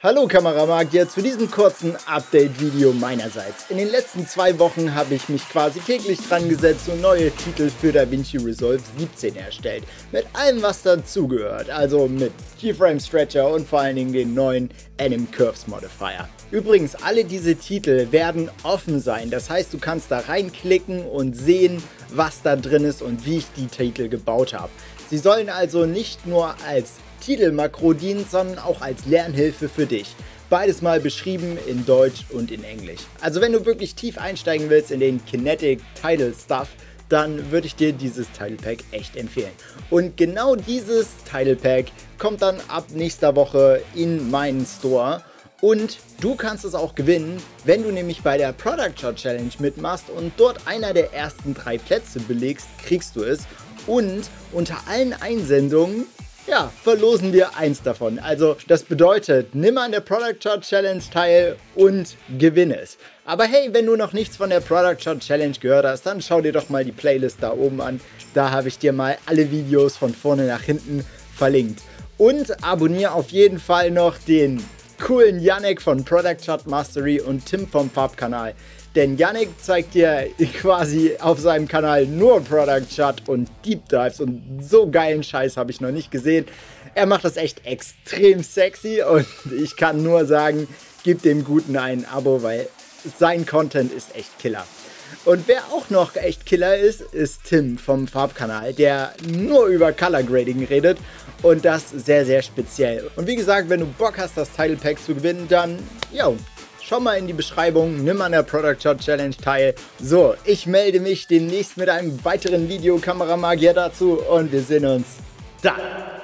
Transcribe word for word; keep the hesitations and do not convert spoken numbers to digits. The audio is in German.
Hallo Kameramagier zu diesem kurzen Update-Video meinerseits. In den letzten zwei Wochen habe ich mich quasi täglich dran gesetzt und neue Titel für DaVinci Resolve siebzehn erstellt. Mit allem, was dazugehört, also mit Keyframe Stretcher und vor allen Dingen den neuen Anim Curves Modifier. Übrigens, alle diese Titel werden offen sein, das heißt, du kannst da reinklicken und sehen, was da drin ist und wie ich die Titel gebaut habe. Sie sollen also nicht nur als Titelmakro dient, sondern auch als Lernhilfe für dich. Beides mal beschrieben in Deutsch und in Englisch. Also wenn du wirklich tief einsteigen willst in den Kinetic Title Stuff, dann würde ich dir dieses Title Pack echt empfehlen. Und genau dieses Title Pack kommt dann ab nächster Woche in meinen Store. Und du kannst es auch gewinnen, wenn du nämlich bei der Product Shot Challenge mitmachst und dort einer der ersten drei Plätze belegst, kriegst du es. Und unter allen Einsendungen, ja, verlosen wir eins davon. Also das bedeutet, nimm an der Product Shot Challenge teil und gewinne es. Aber hey, wenn du noch nichts von der Product Shot Challenge gehört hast, dann schau dir doch mal die Playlist da oben an. Da habe ich dir mal alle Videos von vorne nach hinten verlinkt. Und abonniere auf jeden Fall noch den coolen Yannick von Product Shot Mastery und Tim vom Farbkanal. Denn Yannick zeigt dir quasi auf seinem Kanal nur Product Shot und Deep Dives und so geilen Scheiß habe ich noch nicht gesehen. Er macht das echt extrem sexy und ich kann nur sagen, gib dem Guten ein Abo, weil sein Content ist echt Killer. Und wer auch noch echt Killer ist, ist Tim vom Farbkanal, der nur über Color Grading redet und das sehr, sehr speziell. Und wie gesagt, wenn du Bock hast, das Title Pack zu gewinnen, dann, yo, schau mal in die Beschreibung, nimm an der Product Shot Challenge teil. So, ich melde mich demnächst mit einem weiteren Video, Kameramagier dazu und wir sehen uns da.